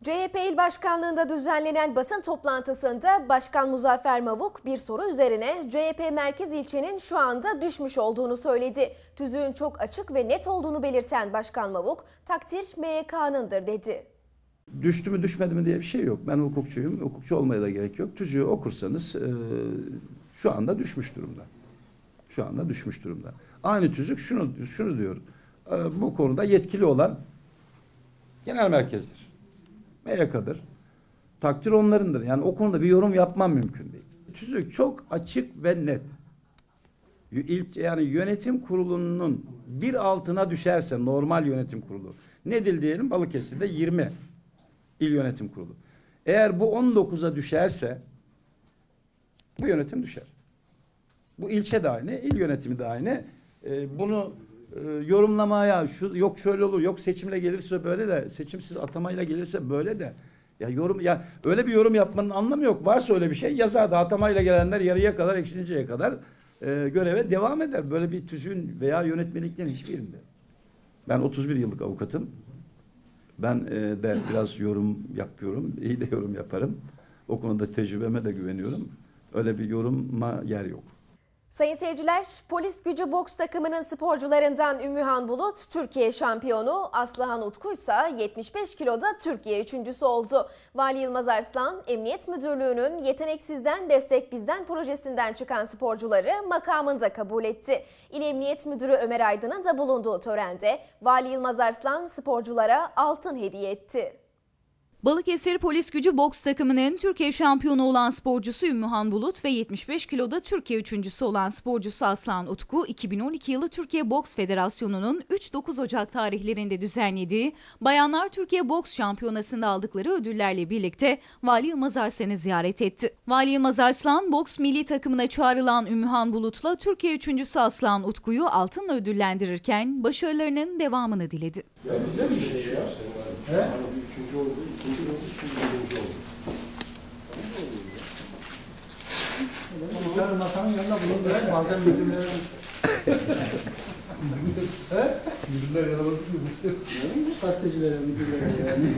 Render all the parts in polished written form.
CHP İl Başkanlığı'nda düzenlenen basın toplantısında Başkan Muzaffer Mavuk bir soru üzerine CHP merkez ilçenin şu anda düşmüş olduğunu söyledi. Tüzüğün çok açık ve net olduğunu belirten Başkan Mavuk, takdir MYK'nındır dedi. Düştü mü düşmedi mi diye bir şey yok. Ben hukukçuyum. Hukukçu olmaya da gerek yok. Tüzüğü okursanız şu anda düşmüş durumda. Şu anda düşmüş durumda. Aynı tüzük şunu diyor. Bu konuda yetkili olan genel merkezdir. MYK'dır. Takdir onlarındır. Yani o konuda bir yorum yapmam mümkün değil. Tüzük çok açık ve net. Yani yönetim kurulunun bir altına düşerse normal yönetim kurulu. Nedir diyelim? Balıkesir'de 20 il yönetim kurulu. Eğer bu 19'a düşerse bu yönetim düşer. Bu ilçe de aynı, il yönetimi de aynı. Bunu yorumlamaya yok şöyle olur, yok seçimle gelirse böyle de, seçimsiz atamayla gelirse böyle de. Ya öyle bir yorum yapmanın anlamı yok. Varsa öyle bir şey yazar da atamayla gelenler yarıya kadar, eksinceye kadar göreve devam eder. Böyle bir tüzüğün veya yönetmeliklerin hiçbirinde. Ben 31 yıllık avukatım. Ben de biraz yorum yapıyorum. İyi de yorum yaparım. O konuda tecrübeme de güveniyorum. Öyle bir yoruma yer yok. Sayın seyirciler, Polis Gücü boks takımının sporcularından Ümmühan Bulut, Türkiye şampiyonu, Aslıhan Utku ise 75 kiloda Türkiye üçüncüsü oldu. Vali Yılmaz Arslan, Emniyet Müdürlüğü'nün Yeteneksizden Destek Bizden projesinden çıkan sporcuları makamında kabul etti. İl Emniyet Müdürü Ömer Aydın'ın da bulunduğu törende Vali Yılmaz Arslan sporculara altın hediye etti. Balıkesir Polis Gücü boks takımının Türkiye şampiyonu olan sporcusu Ümmühan Bulut ve 75 kiloda Türkiye üçüncüsü olan sporcusu Aslan Utku, 2012 yılı Türkiye Boks Federasyonu'nun 3-9 Ocak tarihlerinde düzenlediği Bayanlar Türkiye Boks Şampiyonası'nda aldıkları ödüllerle birlikte Vali Yılmaz Arslan'ı ziyaret etti. Vali Yılmaz Arslan, boks milli takımına çağrılan Ümmühan Bulut'la Türkiye üçüncüsü Aslan Utku'yu altınla ödüllendirirken başarılarının devamını diledi. Ya güzel bir şey ya. He? Üçüncü oldu, ikinci oldu, birinci oldu. Bir tane masanın yanında bulunduran bazen müdürler... He? Müdürler yaraması gibi bir şey. Gazetecilere, müdürlere yani.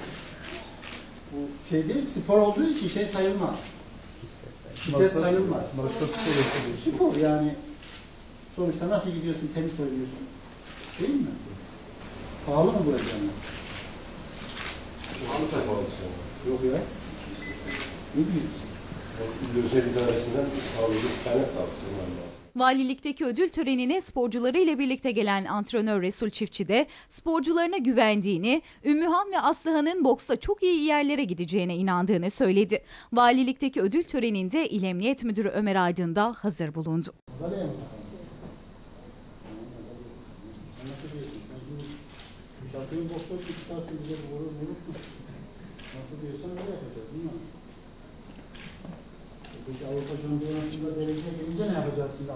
Bu şey değil, spor olduğu için şey sayılmaz. Şiddet sayılmaz. Masa spor. Spor yani. Sonuçta nasıl gidiyorsun, temiz oynuyorsun. Değil mi? Pahalı mı bu ekranlar? Pahalı sayfa almışsın. Yok ya. Ne diyorsun? Özel idaresinden sağlıklı kaynak almışsın. Valilikteki ödül törenine sporcuları ile birlikte gelen antrenör Resul Çiftçi de sporcularına güvendiğini, Ümmühan ve Aslıhan'ın boksta çok iyi yerlere gideceğine inandığını söyledi. Valilikteki ödül töreninde İl Emniyet Müdürü Ömer Aydın da hazır bulundu. Nasıl diyorsan öyle yapacağız değil mi? Peki Avrupa Şampiyonası'nda dereceye gelince ne yapacağız şimdi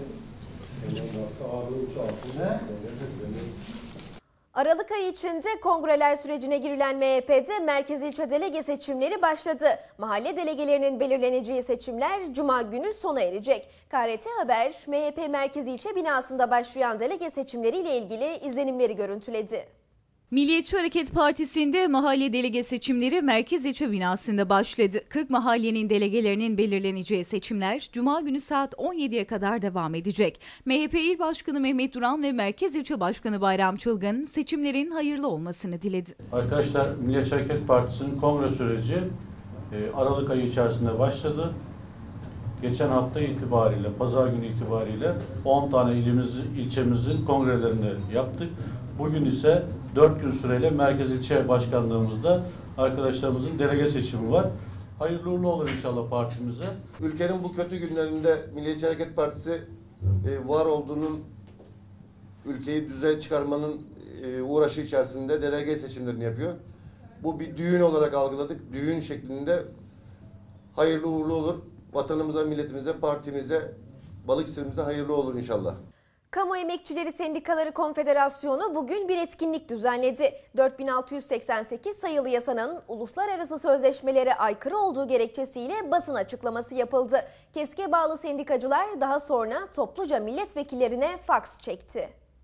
Aralık ayı içinde kongreler sürecine girilen MHP'de merkez ilçe delege seçimleri başladı. Mahalle delegelerinin belirleneceği seçimler Cuma günü sona erecek. KRT Haber, MHP merkez ilçe binasında başlayan delege seçimleriyle ilgili izlenimleri görüntüledi. Milliyetçi Hareket Partisi'nde mahalle delege seçimleri merkez ilçe binasında başladı. 40 mahallenin delegelerinin belirleneceği seçimler Cuma günü saat 17'ye kadar devam edecek. MHP İl Başkanı Mehmet Duran ve Merkez İlçe Başkanı Bayram Çılgın seçimlerin hayırlı olmasını diledi. Arkadaşlar, Milliyetçi Hareket Partisi'nin kongre süreci Aralık ayı içerisinde başladı. Geçen hafta itibariyle, pazar günü itibariyle 10 tane ilçemizin kongrelerini yaptık. Bugün ise 4 gün süreyle Merkez İlçe Başkanlığımızda arkadaşlarımızın delege seçimi var. Hayırlı uğurlu olur inşallah partimize. Ülkenin bu kötü günlerinde Milliyetçi Hareket Partisi var olduğunun, ülkeyi düzeye çıkarmanın uğraşı içerisinde delege seçimlerini yapıyor. Bu bir düğün olarak algıladık. Düğün şeklinde hayırlı uğurlu olur. Vatanımıza, milletimize, partimize, Balıkesir'imize hayırlı olur inşallah. Kamu Emekçileri Sendikaları Konfederasyonu bugün bir etkinlik düzenledi. 4688 sayılı yasanın uluslararası sözleşmelere aykırı olduğu gerekçesiyle basın açıklaması yapıldı. KESK'e bağlı sendikacılar daha sonra topluca milletvekillerine faks çekti.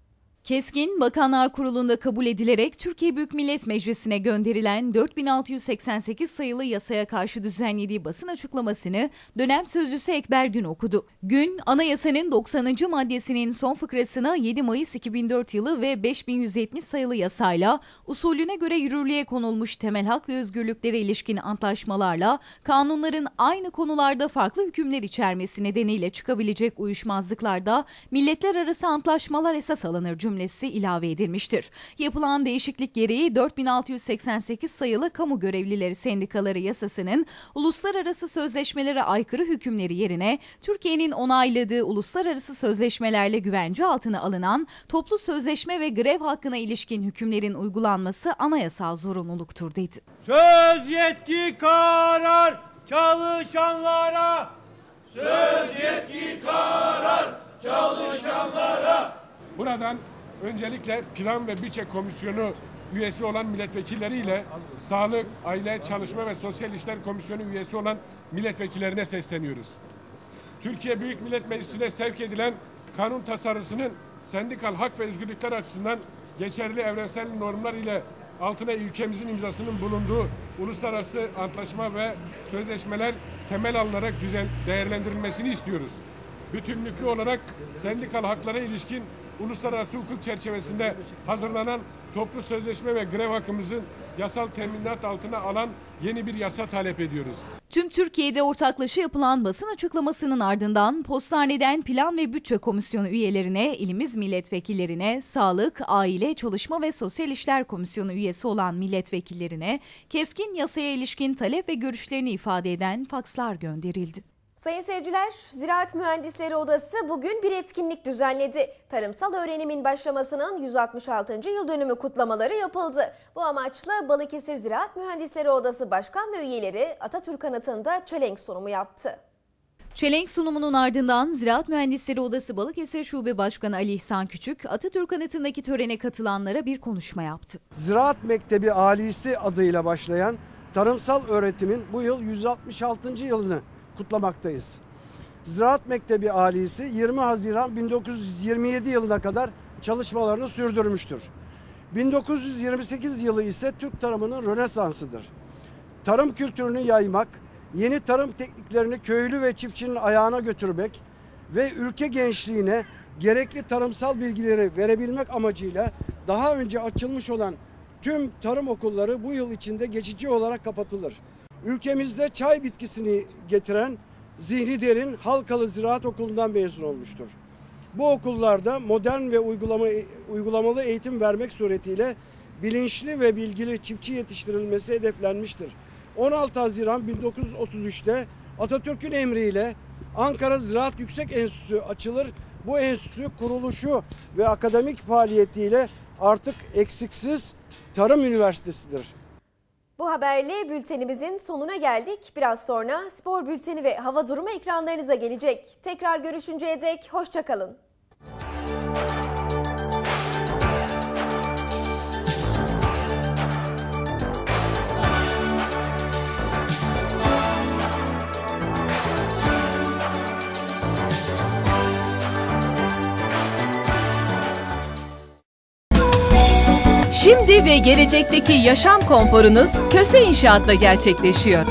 Keskin, Bakanlar Kurulu'nda kabul edilerek Türkiye Büyük Millet Meclisi'ne gönderilen 4688 sayılı yasaya karşı düzenlediği basın açıklamasını dönem sözcüsü Ekber Gün okudu. Gün, anayasanın 90. maddesinin son fıkrasına 7 Mayıs 2004 yılı ve 5170 sayılı yasayla usulüne göre yürürlüğe konulmuş temel hak ve özgürlüklere ilişkin antlaşmalarla kanunların aynı konularda farklı hükümler içermesi nedeniyle çıkabilecek uyuşmazlıklarda milletler arası antlaşmalar esas alınır cümlesi ilave edilmiştir. Yapılan değişiklik gereği 4688 sayılı Kamu Görevlileri Sendikaları Yasası'nın uluslararası sözleşmelere aykırı hükümleri yerine Türkiye'nin onayladığı uluslararası sözleşmelerle güvence altına alınan toplu sözleşme ve grev hakkına ilişkin hükümlerin uygulanması anayasal zorunluluktur dedi. Söz yetki karar çalışanlara. Söz yetki karar çalışanlara. Buradan öncelikle Plan ve Bütçe Komisyonu üyesi olan milletvekilleriyle Sağlık, Aile, Çalışma ve Sosyal İşler Komisyonu üyesi olan milletvekillerine sesleniyoruz. Türkiye Büyük Millet Meclisi'ne sevk edilen kanun tasarısının sendikal hak ve özgürlükler açısından geçerli evrensel normlar ile altına ülkemizin imzasının bulunduğu uluslararası antlaşma ve sözleşmeler temel alınarak değerlendirilmesini istiyoruz. Bütünlüklü olarak sendikal haklara ilişkin uluslararası hukuk çerçevesinde hazırlanan toplu sözleşme ve grev hakkımızın yasal teminat altına alan yeni bir yasa talep ediyoruz. Tüm Türkiye'de ortaklaşa yapılan basın açıklamasının ardından Postane'den Plan ve Bütçe Komisyonu üyelerine, ilimiz milletvekillerine, Sağlık, Aile, Çalışma ve Sosyal İşler Komisyonu üyesi olan milletvekillerine keskin yasaya ilişkin talep ve görüşlerini ifade eden fakslar gönderildi. Sayın seyirciler, Ziraat Mühendisleri Odası bugün bir etkinlik düzenledi. Tarımsal öğrenimin başlamasının 166. yıl dönümü kutlamaları yapıldı. Bu amaçla Balıkesir Ziraat Mühendisleri Odası Başkan ve üyeleri Atatürk Anıtı'nda çelenk sunumu yaptı. Çelenk sunumunun ardından Ziraat Mühendisleri Odası Balıkesir Şube Başkanı Ali İhsan Küçük, Atatürk Anıtı'ndaki törene katılanlara bir konuşma yaptı. Ziraat Mektebi Alisi adıyla başlayan tarımsal öğretimin bu yıl 166. yılını kutlamaktayız. Ziraat Mektebi Alisi 20 Haziran 1927 yılına kadar çalışmalarını sürdürmüştür. 1928 yılı ise Türk tarımının Rönesansıdır. Tarım kültürünü yaymak, yeni tarım tekniklerini köylü ve çiftçinin ayağına götürmek ve ülke gençliğine gerekli tarımsal bilgileri verebilmek amacıyla daha önce açılmış olan tüm tarım okulları bu yıl içinde geçici olarak kapatılır. Ülkemizde çay bitkisini getiren Zihni Derin Halkalı Ziraat Okulu'ndan mezun olmuştur. Bu okullarda modern ve uygulamalı eğitim vermek suretiyle bilinçli ve bilgili çiftçi yetiştirilmesi hedeflenmiştir. 16 Haziran 1933'te Atatürk'ün emriyle Ankara Ziraat Yüksek Enstitüsü açılır. Bu enstitü kuruluşu ve akademik faaliyetiyle artık eksiksiz Tarım Üniversitesi'dir. Bu haberle bültenimizin sonuna geldik. Biraz sonra spor bülteni ve hava durumu ekranlarınıza gelecek. Tekrar görüşünceye dek hoşça kalın. Şimdi ve gelecekteki yaşam konforunuz Köse İnşaat'la gerçekleşiyor.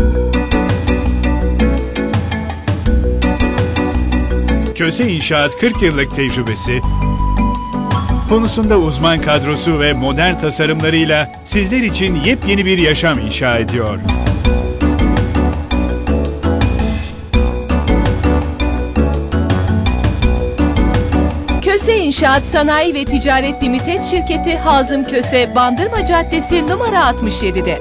Köse İnşaat 40 yıllık tecrübesi, konusunda uzman kadrosu ve modern tasarımlarıyla sizler için yepyeni bir yaşam inşa ediyor. Köse İnşaat Sanayi ve Ticaret Limited Şirketi Hazım Köse, Bandırma Caddesi numara 67'de.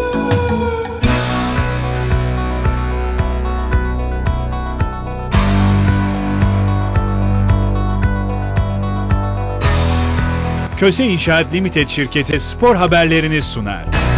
Köse İnşaat Limited Şirketi spor haberlerini sunar.